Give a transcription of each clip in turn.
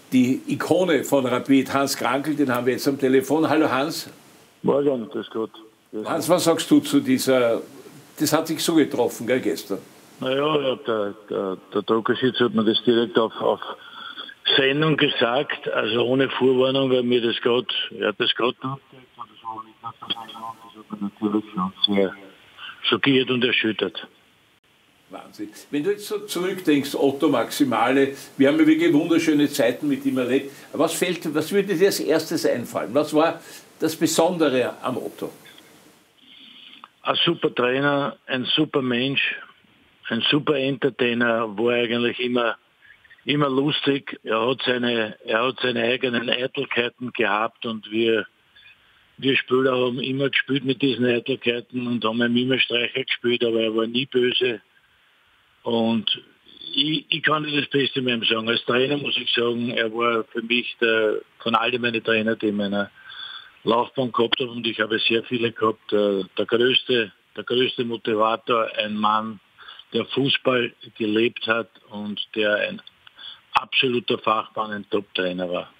die Ikone von Rapid, Hans Krankl, den haben wir jetzt am Telefon. Hallo Hans. Morgen, das gut. Hans, was sagst du zu dieser, das hat sich so getroffen, gell, gestern? Naja, der Druckerschütz hat mir das direkt auf Sendung gesagt, also ohne Vorwarnung, weil mir das gerade, das gerade durchgeht und das war nicht nach der Sendung, das hat mich natürlich schon sehr schockiert und erschüttert. Wahnsinn. Wenn du jetzt so zurückdenkst, Otto Maximale, wir haben ja wirklich wunderschöne Zeiten mit ihm erlebt. Was würde dir als erstes einfallen? Was war das Besondere am Otto? Ein super Trainer, ein super Mensch, ein super Entertainer, war eigentlich immer lustig. Er hat seine eigenen Eitelkeiten gehabt und wir Spieler haben immer gespielt mit diesen Eitelkeiten und haben ihm immer Streicher gespielt, aber er war nie böse. Und ich kann nicht das Beste mit ihm sagen. Als Trainer muss ich sagen, er war für mich von all meinen Trainern, die in meiner Laufbahn gehabt habe, und ich habe sehr viele gehabt, der größte Motivator, ein Mann, der Fußball gelebt hat und der ein absoluter Fachmann, ein Top-Trainer war.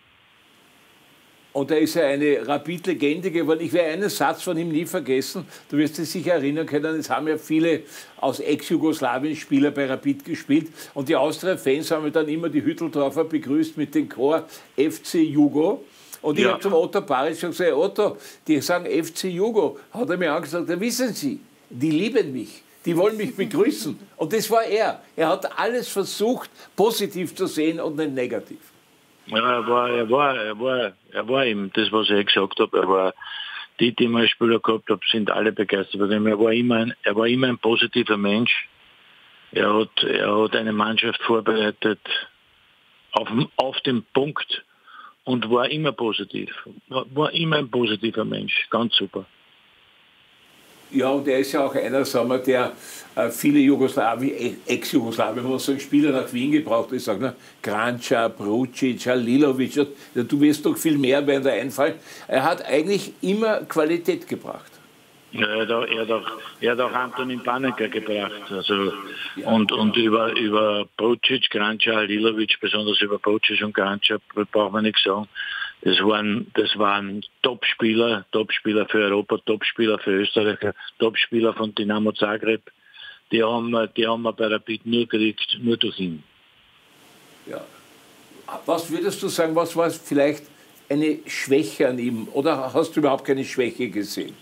Und er ist ja eine Rapid-Legende geworden. Ich werde einen Satz von ihm nie vergessen. Du wirst dich sicher erinnern können, es haben ja viele aus Ex-Jugoslawien Spieler bei Rapid gespielt. Und die Austria-Fans haben dann immer die Hütteldorfer begrüßt mit dem Chor FC Jugo. Und ich habe zum Otto Baric gesagt, Otto, die sagen FC Jugo. Hat er mir angesagt, ja, wissen Sie, die lieben mich. Die wollen mich begrüßen. Und das war er. Er hat alles versucht, positiv zu sehen und nicht negativ. Ja, er war eben das, was ich gesagt habe. Er war die ich als Spieler gehabt habe, sind alle begeistert von ihm. Er war immer ein positiver Mensch. Er hat eine Mannschaft vorbereitet auf den Punkt und war immer positiv. War immer ein positiver Mensch. Ganz super. Ja, und er ist ja auch einer, sagen wir, der viele Ex-Jugoslawien, muss man sagen, Spieler nach Wien gebraucht hat. Ich sage, ne, Kranjčar, Bručić, Halilović, du wirst doch viel mehr, werden da einfallen. Er hat eigentlich immer Qualität gebracht. Ja, er hat auch Antonin Panenka gebracht. Also, ja, und über Bručić, Kranjčar, Halilović, besonders über Bručić und Kranjčar, braucht man nichts sagen. Das waren Top-Spieler für Europa, Top-Spieler für Österreich, Top-Spieler von Dynamo Zagreb. Die haben wir bei Rapid nur gekriegt, nur durch ihn. Ja. Was würdest du sagen, was war vielleicht eine Schwäche an ihm? Oder hast du überhaupt keine Schwäche gesehen?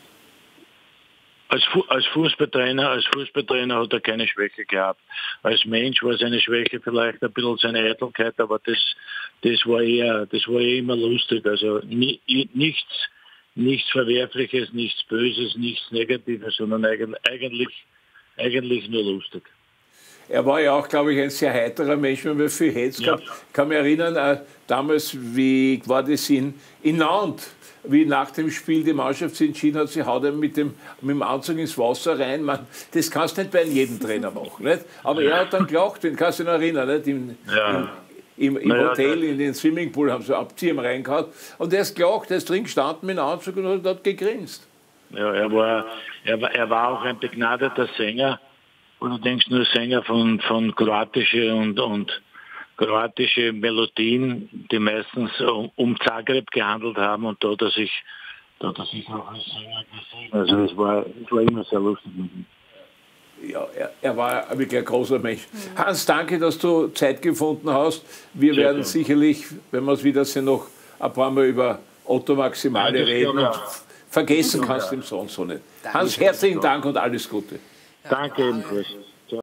Als Fußballtrainer hat er keine Schwäche gehabt. Als Mensch war seine Schwäche vielleicht ein bisschen seine Eitelkeit, aber das war eher immer lustig. Also nichts Verwerfliches, nichts Böses, nichts Negatives, sondern eigentlich nur lustig. Er war ja auch, glaube ich, ein sehr heiterer Mensch, wenn wir viel Hetz gehabt. Ich kann mich erinnern, damals, wie war das in Nantes, wie nach dem Spiel die Mannschaft sich entschieden hat, sie haut mit dem Anzug ins Wasser rein. Man, das kannst du nicht bei jedem Trainer machen. Nicht? Aber er hat dann gelacht, den kannst du dich noch erinnern, nicht? Im Hotel, in den Swimmingpool haben sie Abziehen reingehauen. Und er ist gelacht, er ist drin gestanden mit dem Anzug und hat gegrinst. Ja, er war auch ein begnadeter Sänger. Und du denkst nur Sänger von kroatische und kroatische Melodien, die meistens um Zagreb gehandelt haben, und da hat er sich auch als Sänger gesehen. Also es war immer sehr lustig mit ihm. Ja, er war wirklich ein großer Mensch. Hans, danke, dass du Zeit gefunden hast. Wir werden sicherlich, wenn wir es wiedersehen, noch ein paar Mal über Otto Maximale reden. Und vergessen kannst du ihm sonst so nicht. Hans, herzlichen Dank und alles Gute. Danke ebenfalls.